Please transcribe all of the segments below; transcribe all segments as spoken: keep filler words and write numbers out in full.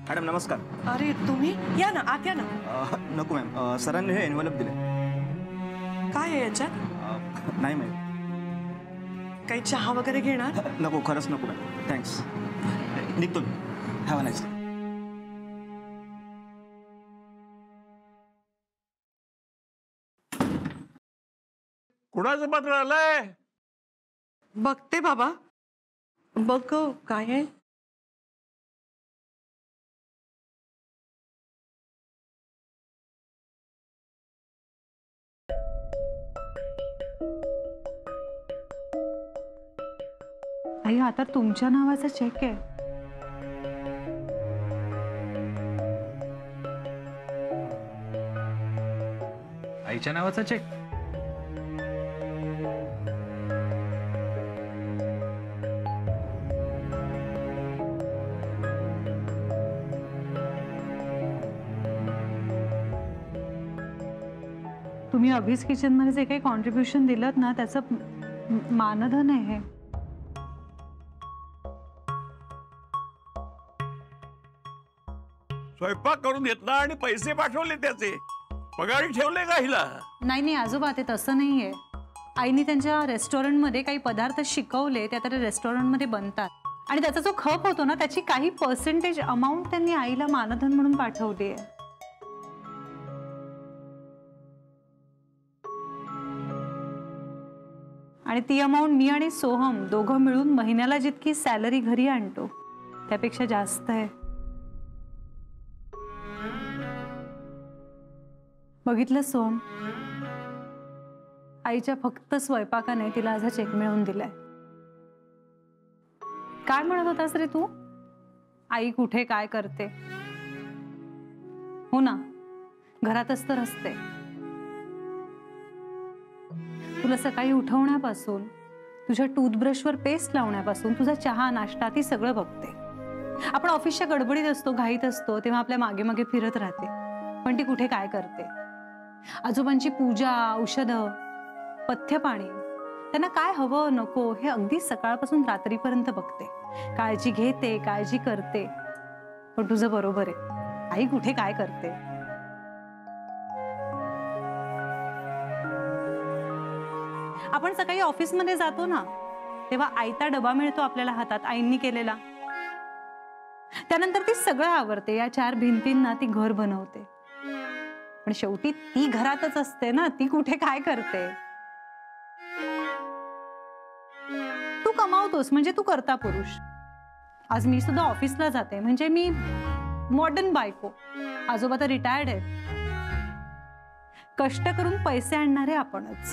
Madam नमस्कार. अरे तुम्ही या ना, आत या ना. नको मॅम, सरांनी हे एनव्हलप दिले. काय आहे याच्यात? नाही मॅम. काही चहा वगैरे घेणार? नको, खरंच नको मॅम. थँक्स. निघतो मी. Have a nice day. कुणाचं पत्र आलंय? बघते बाबा. बघ काय आहे. आई आता तुमच्या नावाचा चेक आहे. आईच्या नावाचा चेक? तुम्ही अभिज किचन मध्ये जे काही कॉन्ट्रीब्युशन दिलत ना त्याचं मानधन आहे हे. स्वयंपाक करून घेतला आणि पैसे पाठवले त्याचे. पगारी ठेवले का हिला? नाही नाही आजोबा, ते तसं नाहीये. आईने त्यांच्या रेस्टॉरंटमध्ये काही पदार्थ शिकवले, ते आता रेस्टॉरंटमध्ये बनतात आणि त्याचा जो खप होतो ना त्याची काही पर्सेंटेज अमाऊंट त्यांनी आईला मानधन म्हणून पाठवली आहे. आणि ती अमाऊंट मी आणि सोहम दोघं मिळून महिन्याला जितकी सॅलरी घरी आणतो त्यापेक्षा जास्त आहे. बघितलं सोहम, आईच्या फक्त स्वयंपाकाने तिला आज चेक मिळवून दिलाय. काय म्हणत होतास रे तू? आई कुठे काय करते? हो ना, घरातच तर असते. तुला सकाळी उठवण्यापासून तुझ्या टूथब्रशवर पेस्ट लावण्यापासून तुझा चहा नाश्ता ती सगळं बघते. आपण ऑफिसच्या गडबडीत असतो, घाईत असतो, तेव्हा आपल्या मागे मागे फिरत राहते, पण ती कुठे काय करते. आजोबांची पूजा, औषधं, पथ्य पाणी, त्यांना काय हवं नको हे अगदी सकाळपासून रात्रीपर्यंत बघते. काळजी घेते, काळजी करते. पण तुझं बरोबर आहे, आई कुठे काय करते. आपण सकाळी ऑफिसमध्ये जातो ना तेव्हा आयता डबा मिळतो आपल्याला हातात आईंनी केलेला. त्यानंतर ती सगळं आवरते, या चार भिंतींना ती घर बनवते. पण शेवटी ती घरातच असते ना, ती कुठे काय करते. तू कमावतोस म्हणजे तू करता पुरुष. आज मी सुद्धा ऑफिसला जाते म्हणजे मी मॉडर्न बायको. आजोबा तर रिटायर्ड आहेत. कष्ट करून पैसे आणणारे आपणच.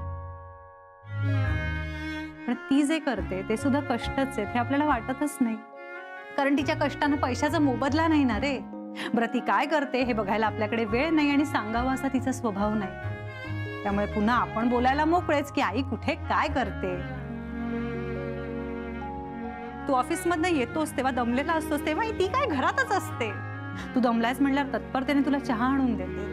पण ती जे करते ते सुद्धा कष्टच आहेत हे आपल्याला वाटतच नाही, कारण तिच्या कष्टानं पैशाचा मोबदला नाही ना रे. बरं ती काय करते हे बघायला आपल्याकडे वेळ नाही आणि सांगावा असा तिचा स्वभाव नाही. त्यामुळे पुन्हा आपण बोलायला मोकळेच की आई कुठे काय करते. तू ऑफिसमधनं येतोस तेव्हा दमलेला असतोस तेव्हा ती काय घरातच असते. तू दमलायस म्हणल्यावर तत्परतेने तुला चहा आणून देते.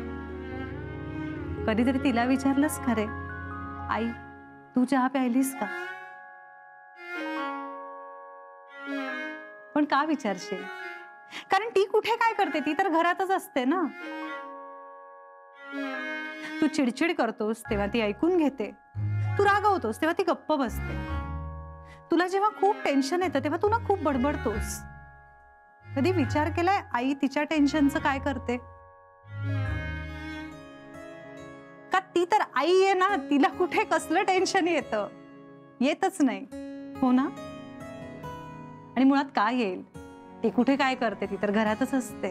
कधीतरी तिला विचारलंस खरे, आई तू चहा प्यायलीस का? पण का विचारशील? कारण ती कुठे काय करते, ती तर घरातच असते ना. तू चिडचिड करतोस तेव्हा ती ऐकून घेते. तू रागवतोस तेव्हा ती गप्प बसते. तुला जेव्हा खूप टेन्शन येतं तेव्हा तू ना खूप बडबडतोस. कधी विचार केलाय आई तिच्या टेन्शनचं काय करते? का ती तर आई आहे ना, तिला कुठे कसलं टेन्शन येतं? येतच नाही, हो ना. आणि मुळात काय येईल, ती कुठे काय करते, ती तर घरातच असते.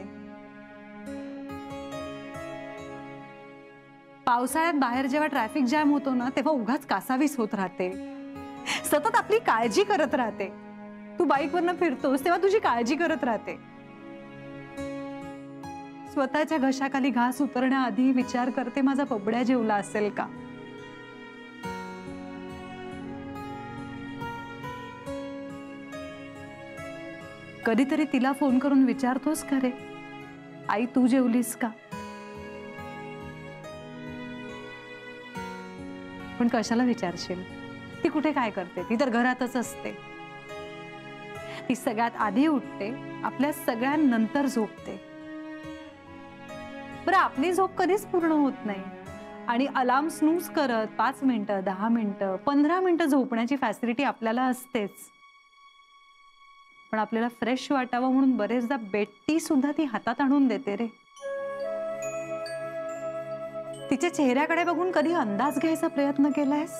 पावसाळ्यात बाहेर जेव्हा ट्रॅफिक जॅम होतो ना तेव्हा उगाच कासावीस होत राहते. सतत आपली काळजी करत राहते. तू बाईकवरनं फिरतोस तेव्हा तुझी काळजी करत राहते. स्वतःच्या घशाखाली घास उतरण्याआधी विचार करते माझा बबड्या जेवला असेल का. कधीतरी तिला फोन करून विचारतोस का रे, आई तू जेवलीस का? पण कशाला विचारशील, ती कुठे काय करते, ती तर घरातच असते. ती सगळ्यात आधी उठते, आपल्या सगळ्यांनंतर झोपते. बरं, आपली झोप कधीच पूर्ण होत नाही आणि अलार्म स्नूज करत पाच मिनिटं, दहा मिनिटं, पंधरा मिनिटं झोपण्याची फॅसिलिटी आपल्याला असतेच. पण आपल्याला फ्रेश वाटावं म्हणून बरेचदा बेडटी सुद्धा ती हातात आणून देते रे. तिच्या चेहऱ्याकडे बघून कधी अंदाज घ्यायचा प्रयत्न केलायस?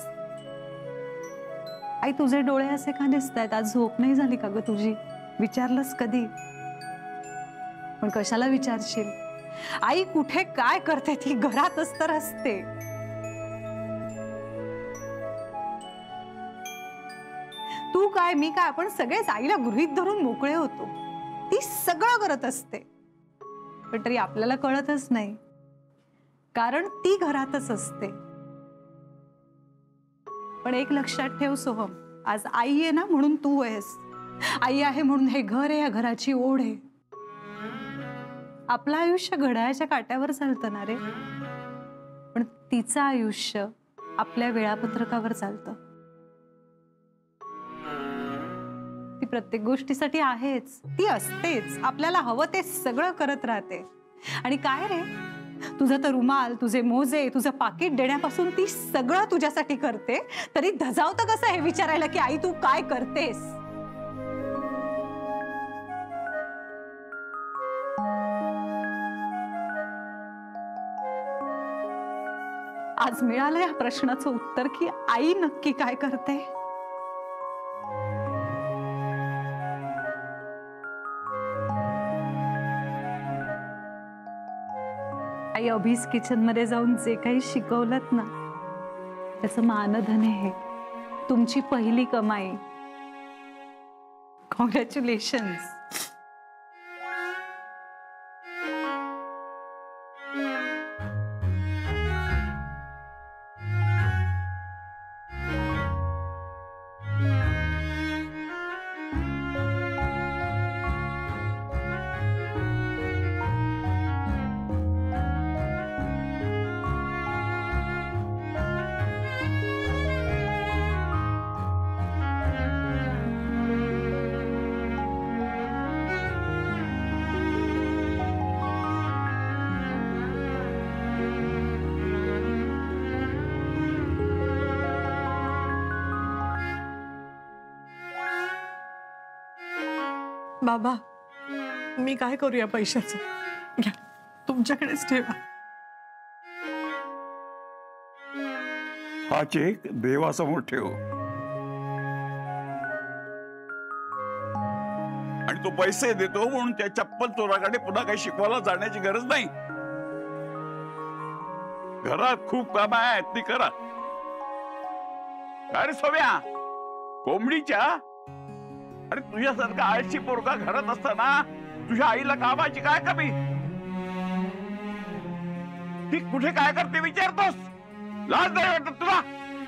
आई, तुझे डोळे असे का दिसतायत? आज झोप नाही झाली का ग तुझी? विचारलंस कधी? पण कशाला विचारशील? आई कुठे काय करते ती घरातच तर असते. तू काय, मी काय, आपण सगळेच आईला गृहीत धरून मोकळे होतो. ती सगळं करत असते, पण तरी आपल्याला कळतच नाही, कारण ती घरातच असते. पण एक लक्षात ठेव सोहम, आज आई आहे ना म्हणून तू आहेस. आई आहे म्हणून हे घर आहे, या घराची ओढ आहे. आपलं आयुष्य घड्याळाच्या काट्यावर चालतं ना रे, पण तिचं आयुष्य आपल्या वेळापत्रकावर चालतं. ती प्रत्येक गोष्टीसाठी आहेच, ती असतेच, आपल्याला हवं ते सगळं करत राहते. आणि काय रे, तुझा तर रुमाल, तुझे मोजे, तुझं पाकिट देण्यापासून ती सगळं तुझ्यासाठी करते, तरी धजावतं कसं हे विचारायला की आई तू काय करतेस? आज मिळालं या प्रश्नाचं उत्तर की आई नक्की काय करते. आई अभीस किचन मध्ये जाऊन जे काही शिकवलत ना, त्याचं मानधन आहे. तुमची पहिली कमाई. कॉंग्रॅच्युलेशन्स. बाबा, मी काय करू या पैशाचं? घ्या, तुमच्याकडेच ठेवा. हा चेक देवासमोर ठेव आणि तो पैसे देतो म्हणून त्या चप्पल चोराकडे पुन्हा काही शिकवायला जाण्याची गरज नाही. घरात खूप काम आहेत, ती करा. अरे सोम्या, कोंबडीच्या अरे तुझ्यासारखा आळशी पोरगा घरात असताना तुझ्या आईला कामाची काय कमी? ती कुठे काय करते विचारतोस? लाज नाही वाटत तुला?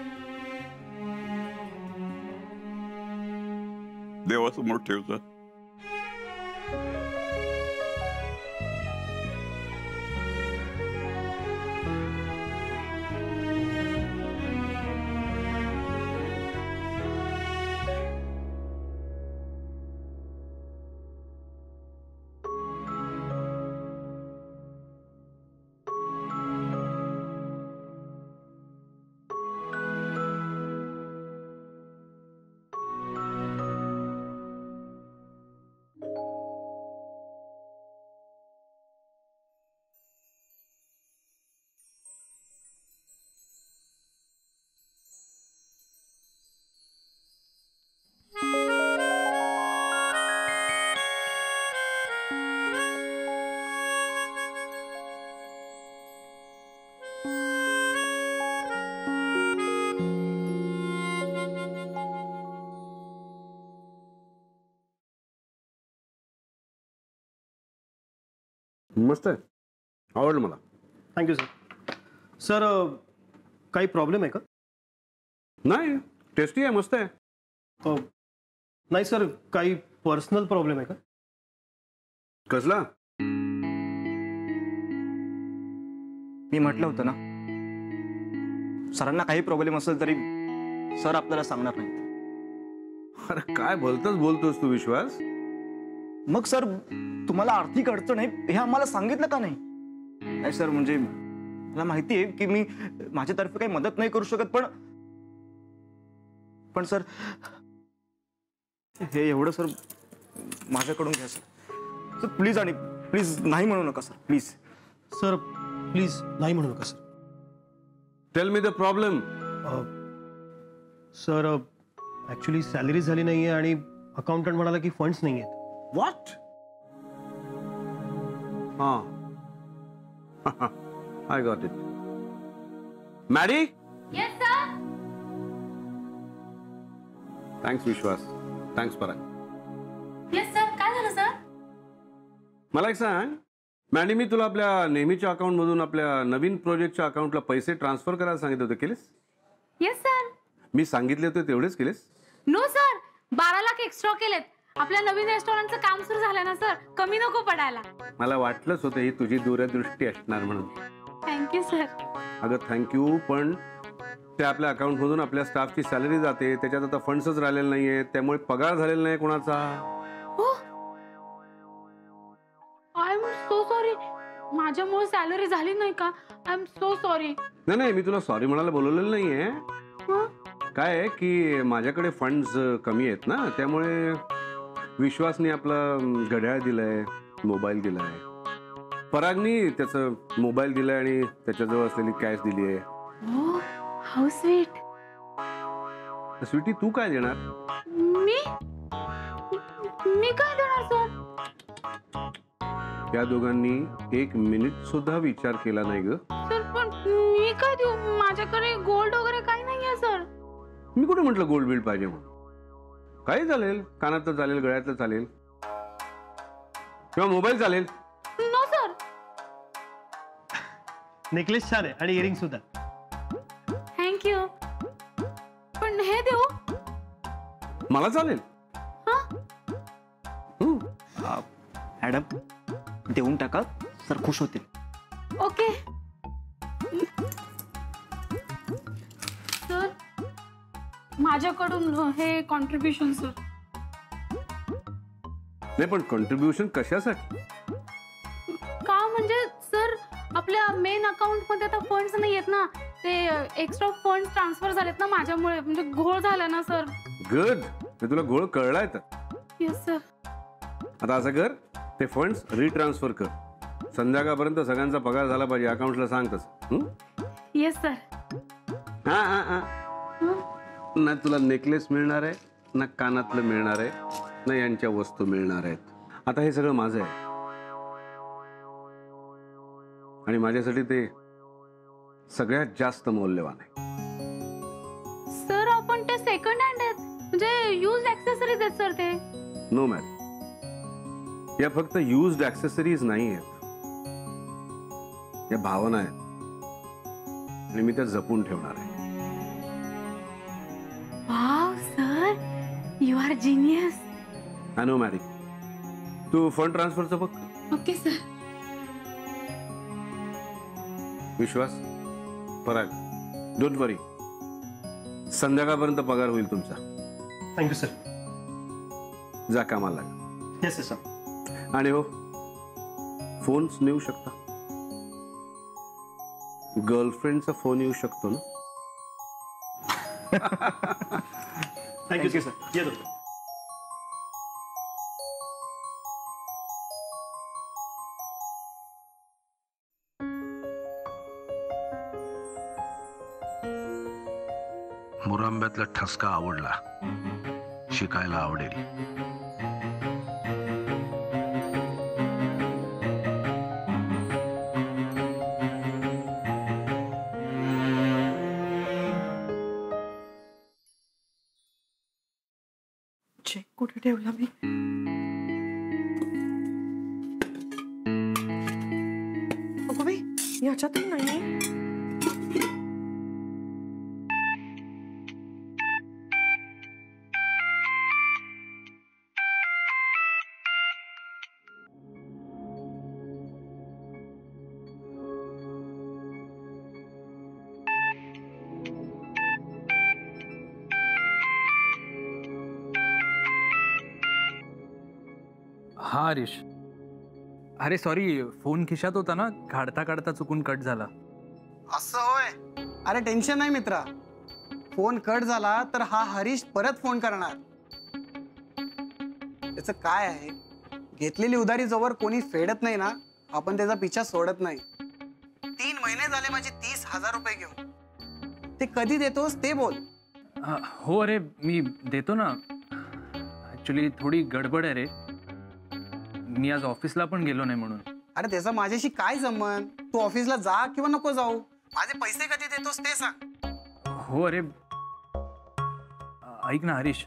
देवासमोर ठेवतो. मस्त आहे, आवडलं मला. Thank you sir. सर काही प्रॉब्लेम आहे का? नाही, टेस्टी आहे, मस्त आहे. नाही सर, काही पर्सनल प्रॉब्लेम आहे का? कसला? मी म्हटलं होतं ना, सरांना काही प्रॉब्लेम असेल तरी सर आपल्याला सांगणार नाहीत. अरे काय बोलतोस बोलतोस तू विश्वास? मग सर तुम्हाला आर्थिक अडचण आहे हे आम्हाला सांगितलं का नाही? नाही सर, म्हणजे मला माहिती आहे की मी माझ्यातर्फे काही मदत नाही करू शकत, पण पण सर हे एवढं सर माझ्याकडून घ्या सर. सर प्लीज, आणि प्लीज नाही म्हणू नका सर, प्लीज. सर प्लीज नाही म्हणू नका sir. Tell me the problem. Sir actually salary झाली नाहीये आणि अकाउंटंट म्हणाला की फंड्स नाही आहेत. व्हॉट? हा, I got it. Maddy. Yes sir. Thanks Vishwas. Thanks Parag. Yes sir. काय झालं सर? मला एक सांग मॅडी, मी तुला आपल्या नेहमीच्या अकाउंट मधून आपल्या नवीन प्रोजेक्टच्या अकाउंटला पैसे ट्रान्सफर करायला सांगितले होते, केलेस? Yes sir. मी सांगितले होते तेवढेच केलेस? नो सर, बारा लाख एक्स्ट्रा केलेत. आपल्या नवीन रेस्टॉरंटचं काम सुरू झालं ना सर, कमी नको पडायला. मला वाटलंच होतं ही तुझी दूरदृष्टी असणार म्हणून. Thank you sir. अगं थँक्यू, पण ते आपल्या अकाउंट मधून आपल्या स्टाफची सॅलरी जाते, त्याच्यात आता फंड्सच राहिलेले नाहीये, त्यामुळे पगार झालेला नाही कोणाचा. I am so sorry. माझ्यामुळे सॅलरी झाली नाही का? I am so sorry. नाही नाही, मी तुला सॉरी म्हणायला बोलवलेलं नाहीये. काय आहे की माझ्याकडे फंड्स कमी आहेत ना, त्यामुळे विश्वासने आपला घड्याळ दिलाय, मोबाईल दिलाय, परागनी त्याचं मोबाईल दिलाय आणि त्याच्याजवळ असलेली कॅश दिली आहे. Oh, how sweet. स्वीटी तू काय देणार? मी मी काय देणार सर? या दोघांनी एक मिनिट सुद्धा विचार केला नाही ग. सर पण मी काय देऊ? माझ्याकडे गोल्ड वगैरे काही नाहीये सर. मी कुठे म्हटलं गोल्ड बिल्ड पाहिजे म्हणून? काही चालेल, कानातलं चालेल, गळ्यातलं चालेल, किंवा मोबाईल चालेल. No sir. नेकलेस छान आहे आणि इयरिंग सुद्धा. थँक्यू. पण हे देऊ? मला चालेल. मॅडम देऊन टाका, सर खुश होतील. ओके सर, माझ्याकडून हे कॉन्ट्रीब्युशन सर. नाही पण कॉन्ट्रीब्युशन कशासाठी? का म्हणजे सर आपल्या मेन अकाउंट मध्ये आता फंड्स नाही आहेत ना, ते एक्स्ट्रा फंड्स ट्रान्सफर झालेत ना माझ्यामुळे, म्हणजे घोळ झाला ना सर. गुड, ते तुला घोळ कळलाय तर. Yes sir. आता असं कर, ते फंड्स रिट्रान्सफर कर. संध्याकाळपर्यंत सगळ्यांचा पगार झाला पाहिजे, अकाउंटला सांग तसं. Yes sir. हा हा हा. ना तुला नेकलेस मिळणार आहे, ना कानातलं मिळणार आहे, ना यांच्या वस्तू मिळणार आहेत. आता हे सगळं माझं आहे आणि माझ्यासाठी ते सगळ्यात जास्त मौल्यवान आहे. सर आपण ते सेकंड हँड आहेत, म्हणजे यूज ऍक्सेसरीज आहेत सर ते. नो मॅम, या फक्त युज्ड ऍक्सेसरीज नाही आहेत, या भावना आहेत आणि मी त्या जपून ठेवणार आहे. Wow sir, you are genius. I know Mary. तू फंड ट्रान्सफरचं बघ. Okay sir. Vishwas, Parag, don't worry, संध्याकाळपर्यंत पगार होईल तुमचा. Thank you sir. जा कामाला लागा. Yes sir. आणि हो, फोन्स नेऊ शकता. गर्लफ्रेंडचा फोन येऊ शकतो ना. Thank you sir. येतो. मुरंब्यातला ठसका आवडला, शिकायला आवडेल. चेक कुठे ठेवला मी? अगो बाई, याच्यातही नाही. हा हरीश. अरे सॉरी, फोन खिशात होता ना, काढता काढता चुकून कट झाला. असं होय? अरे टेन्शन नाही मित्रा, फोन कट झाला तर हा हरीश परत फोन करणार. त्याचं काय आहे, घेतलेली उधारी जोवर कोणी फेडत नाही ना, आपण त्याचा पिछा सोडत नाही. तीन महिने झाले माझे तीस हजार रुपये घेऊन. ते कधी देतोस ते बोल. अ, हो अरे मी देतो ना. ऍक्च्युली थोडी गडबड आहे रे, मी आज ऑफिसला पण गेलो नाही म्हणून. अरे त्याचा माझ्याशी काय संबंध? तू ऑफिसला जा किंवा नको जाऊ, माझे पैसे कधी देतोस ते सांग. हो अरे ऐक ना हरीश,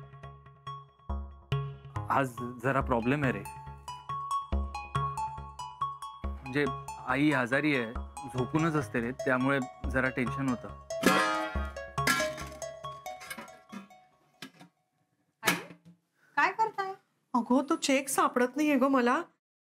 आज जरा प्रॉब्लेम आहे रे. म्हणजे आई आजारी आहे, झोपूनच असते रे, त्यामुळे जरा टेन्शन होतं. काय करताय? अगो तो चेक सापडत नाहीये ग मला.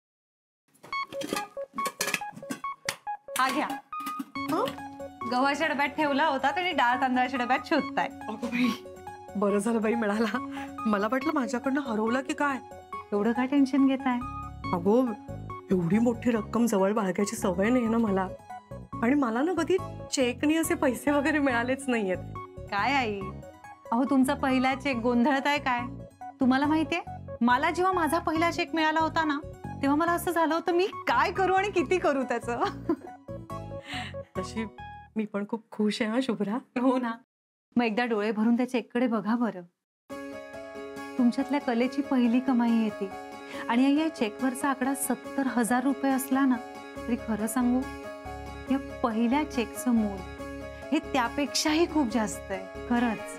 हा घ्या. गव्हाच्या डब्यात ठेवला होता आणि डाळ तांदळाच्या डब्यात शोधताय. अगो बाई, बरं झालं बाई मिळाला. मला वाटलं माझ्याकडनं हरवलं की काय. एवढं काय टेन्शन घेताय? अगो एवढी मोठी रक्कम जवळ बाळगायची सवय नाही ना मला, आणि मला ना कधी चेकनी असे पैसे वगैरे मिळालेच नाहीयेत. काय आई, अहो तुमचा पहिला चेक गोंधळताय काय? तुम्हाला माहितीये, मला जेव्हा माझा पहिला चेक मिळाला होता ना, तेव्हा मला असं झालं होतं मी काय करू आणि किती करू त्याचं. तशी मी पण खूप खुश आहे हा शुभ्रा. हो ना. मग एकदा डोळे भरून त्या चेककडे बघा बरं. तुमच्यातल्या कलेची पहिली कमाई येते. आणि या चेकवरचा आकडा सत्तर हजार रुपये असला ना, तरी खरं सांगू, या पहिल्या चेकचं मूल हे त्यापेक्षाही खूप जास्त आहे खरंच.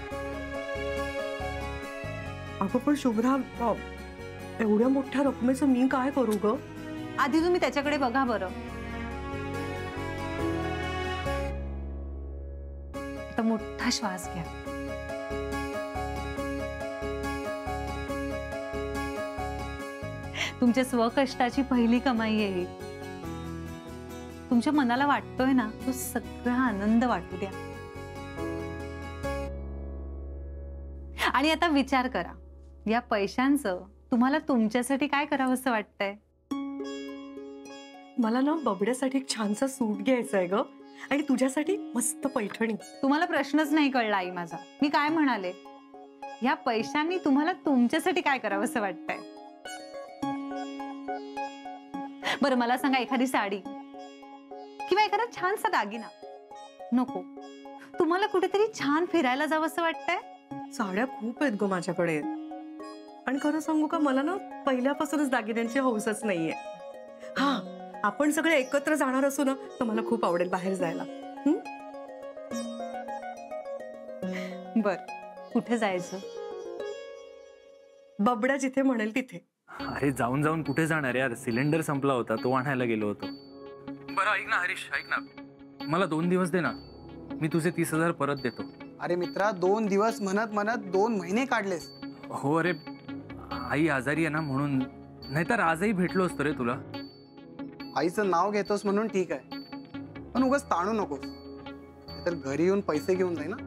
अगं पण शुभ्रा, एवढ्या मोठ्या रकमेचं मी काय करू ग? आधी तुम्ही त्याच्याकडे बघा बरं. आता मोठा श्वास घ्या. तुमच्या स्वकष्टाची पहिली कमाई आहे. तुमच्या मनाला वाटतोय ना, तो सगळा आनंद वाटू द्या. आणि आता विचार करा, या पैशांचं तुम्हाला तुमच्यासाठी काय करावंसं वाटतंय? मला ना बबड्यासाठी एक छानसा सूट घ्यायचा आहे ग, आणि तुझ्यासाठी मस्त पैठणी. तुम्हाला प्रश्नच नाही कळला आई माझा. मी काय म्हणाले, या पैशांनी तुम्हाला तुमच्यासाठी काय करावंसं वाटतंय? बरं मला सांगा, एखादी साडी किंवा एखादा छानसा दागिना? नको. तुम्हाला कुठेतरी छान फिरायला जावंसं वाटतंय? साड्या खूप आहेत ग माझ्याकडे, आणि खरं सांगू का, मला ना पहिल्यापासूनच दागिन्यांची हौसच नाहीये. हा, आपण सगळे एकत्र जाणार असू ना, तर मला खूप आवडेल बाहेर जायला. बर, कुठे जायचं? बबड्या जिथे म्हणेल तिथे. अरे जाऊन जाऊन कुठे जाणार यार, सिलेंडर संपला होता, तो आणायला गेलो होतो. बरं ऐक ना हरीश, ऐक ना, मला दोन दिवस दे ना, मी तुझे तीस हजार परत देतो. अरे मित्रा, दोन दिवस म्हणत म्हणत दोन महिने काढलेस. हो अरे आई आजारी आहे ना म्हणून, नाहीतर आजही भेटलो असतो रे तुला. आईचं नाव घेतोस म्हणून ठीक आहे, पण उगाच ताणू नकोस, तर घरी येऊन पैसे घेऊन जाई ना.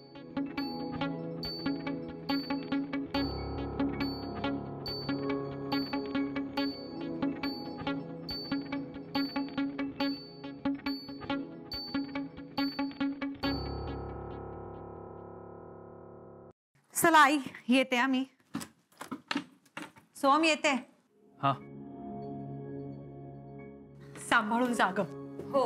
चला आई, येते आम्ही. सोहम येते. हा, सांभाळून जाग. हो.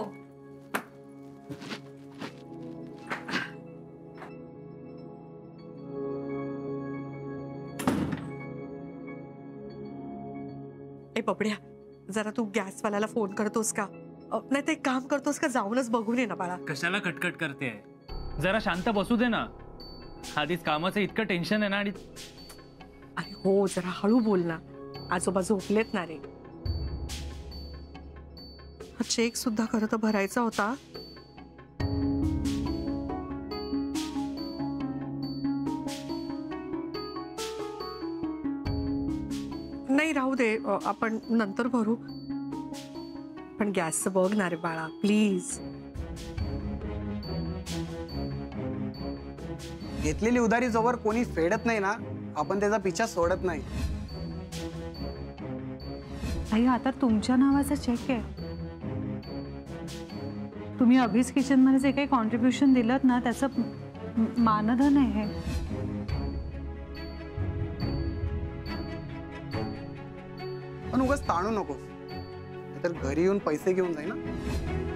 ए बबड्या, जरा तू गॅसवाल्याला फोन करतोस का? नाही ते काम करतोस का? जाऊनच बघून ये ना बाळा. कशाला कटकट करते? जरा शांत बसू दे ना. आधीच कामाचं इतकं टेन्शन आहे ना. आणि अरे हो, जरा हळू बोल ना, आजोबा झोपलेत ना रे. हा चेक सुद्धा खरं तर भरायचा होता. नाही राहू दे, आपण नंतर भरू. पण गॅसचं बघ ना रे बाळा, प्लीज. घेतलेली उधारी जोवर कोणी फेडत नाही ना, आपण त्याचा पिछा सोडत नाही. आई आता तुमच्या नावाचा चेक आहे. तुम्ही अभिज किचन मध्ये जे काही कॉन्ट्रीब्युशन दिलं ना त्याचं म- मानधन आहे हे. पण उगाच ताणू नकोस, तर घरी येऊन पैसे घेऊन जाई ना.